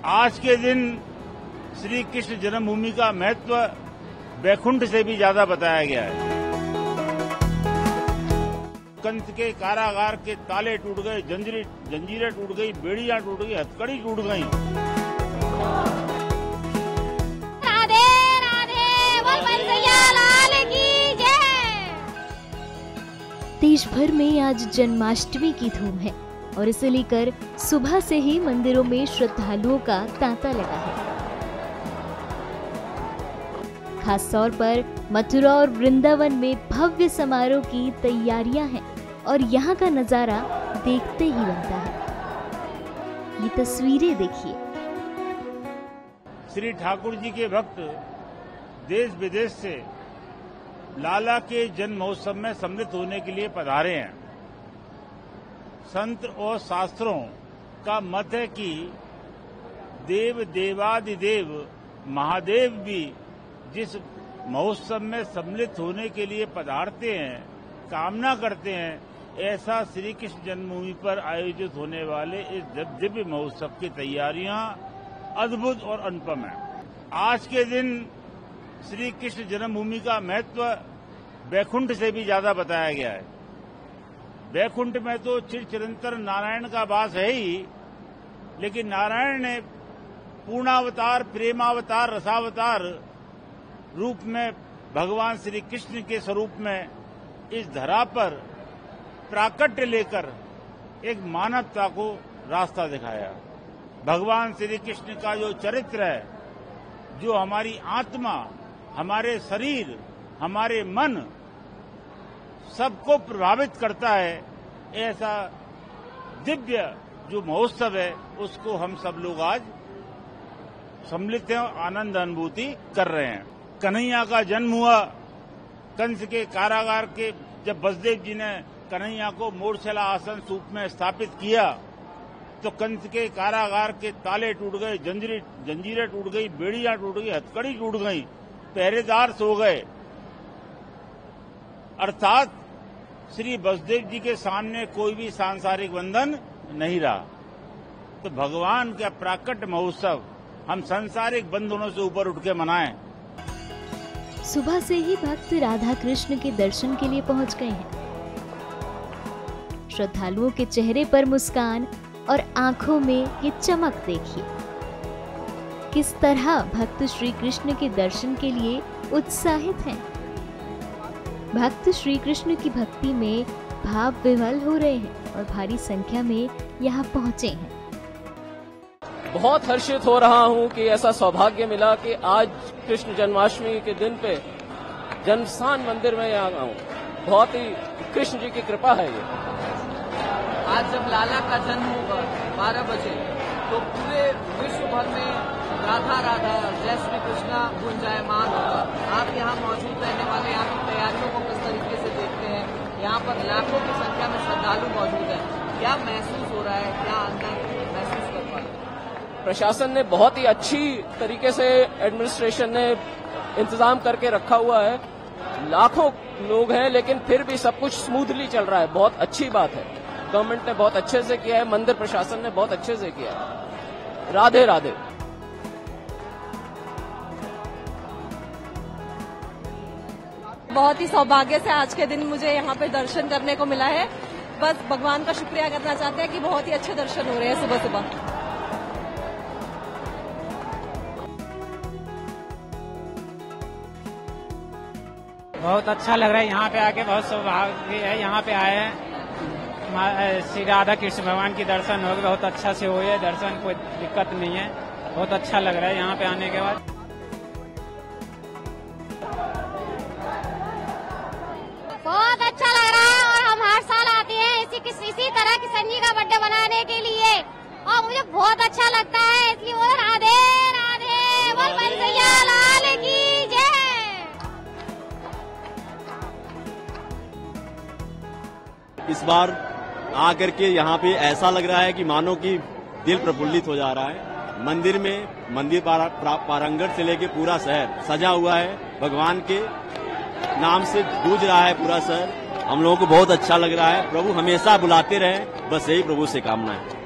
आज के दिन श्री कृष्ण जन्मभूमि का महत्व वैकुंठ से भी ज्यादा बताया गया है। कंस के कारागार के ताले टूट गए, जंजीरें टूट गई, बेड़ियां टूट गई, हथकड़ी टूट गई। राधे राधे बोल बंसैया लाल की जय। देश भर में आज जन्माष्टमी की धूम है और इसे लेकर सुबह से ही मंदिरों में श्रद्धालुओं का तांता लगा है। खास तौर पर मथुरा और वृंदावन में भव्य समारोह की तैयारियां हैं और यहाँ का नजारा देखते ही बनता है। ये तस्वीरें देखिए। श्री ठाकुर जी के भक्त देश विदेश से लाला के जन्म महोत्सव में सम्मिलित होने के लिए पधारे हैं। संत और शास्त्रों का मत है कि देव देवादिदेव महादेव भी जिस महोत्सव में सम्मिलित होने के लिए पधारते हैं, कामना करते हैं, ऐसा श्री कृष्ण जन्मभूमि पर आयोजित होने वाले इस दिव्य महोत्सव की तैयारियां अद्भुत और अनुपम है। आज के दिन श्री कृष्ण जन्मभूमि का महत्व वैकुंठ से भी ज्यादा बताया गया है। वैकुंठ में तो चिरंतर नारायण का वास है ही, लेकिन नारायण ने पूर्णावतार, प्रेमावतार, रसावतार रूप में भगवान श्री कृष्ण के स्वरूप में इस धरा पर प्राकट्य लेकर एक मानवता को रास्ता दिखाया। भगवान श्री कृष्ण का जो चरित्र है, जो हमारी आत्मा, हमारे शरीर, हमारे मन सबको प्रभावित करता है, ऐसा दिव्य जो महोत्सव है उसको हम सब लोग आज सम्मिलित हैं और आनंद अनुभूति कर रहे हैं। कन्हैया का जन्म हुआ कंस के कारागार के, जब वसुदेव जी ने कन्हैया को मूर्छला आसन रूप में स्थापित किया तो कंस के कारागार के ताले टूट गए, जंजीरें टूट गई, बेड़ियां टूट गई, हथकड़ी टूट गई, पहरेदार सो गए। अर्थात श्री वसुदेव जी के सामने कोई भी सांसारिक बंधन नहीं रहा। तो भगवान का प्राकट्य महोत्सव हम सांसारिक बंधनों से ऊपर उठ के मनाएं। सुबह से ही भक्त राधा कृष्ण के दर्शन के लिए पहुंच गए हैं। श्रद्धालुओं के चेहरे पर मुस्कान और आंखों में ये चमक देखिए। किस तरह भक्त श्री कृष्ण के दर्शन के लिए उत्साहित हैं। भक्त श्री कृष्ण की भक्ति में भाव विह्वल हो रहे हैं और भारी संख्या में यहाँ पहुँचे हैं। बहुत हर्षित हो रहा हूँ कि ऐसा सौभाग्य मिला कि आज कृष्ण जन्माष्टमी के दिन पे जन्मस्थान मंदिर में यहाँ आऊँ। बहुत ही कृष्ण जी की कृपा है ये। आज जब लाला का जन्म होगा 12 बजे तो पूरे विश्व भर में राधा राधा जय श्री कृष्णा गुंजायमान होगा। आप यहाँ मौजूद रहने वाले यहाँ की तैयारियों को किस तरीके से देखते हैं? यहाँ पर लाखों की संख्या में श्रद्धालु मौजूद है। क्या महसूस हो रहा है, क्या अंदर महसूस कर पा रहे हैं? प्रशासन ने बहुत ही अच्छी तरीके से, एडमिनिस्ट्रेशन ने इंतजाम करके रखा हुआ है। लाखों लोग हैं लेकिन फिर भी सब कुछ स्मूथली चल रहा है। बहुत अच्छी बात है। गवर्नमेंट ने बहुत अच्छे से किया है, मंदिर प्रशासन ने बहुत अच्छे से किया है। राधे राधे। बहुत ही सौभाग्य से आज के दिन मुझे यहाँ पे दर्शन करने को मिला है। बस भगवान का शुक्रिया करना चाहते हैं कि बहुत ही अच्छे दर्शन हो रहे हैं सुबह सुबह। बहुत अच्छा लग रहा है यहाँ पे आके। बहुत सौभाग्य है यहाँ पे आए हैं। श्री राधा कृष्ण भगवान की दर्शन हो गए, बहुत अच्छा से हुए दर्शन, कोई दिक्कत नहीं है। बहुत अच्छा लग रहा है यहाँ पे आने के बाद। बहुत अच्छा लग रहा है और हम हर साल आते हैं इसी तरह किशन जी का बर्थडे मनाने के लिए और मुझे बहुत अच्छा लगता है। इसलिए बोल राधे राधे बोल बंसैया लाल की जय। इस बार आकर के यहाँ पे ऐसा लग रहा है कि मानो कि दिल प्रफुल्लित हो जा रहा है। मंदिर प्रांगण से लेके पूरा शहर सजा हुआ है। भगवान के नाम से गूंज रहा है पूरा शहर। हम लोगों को बहुत अच्छा लग रहा है। प्रभु हमेशा बुलाते रहे, बस यही प्रभु से कामना है।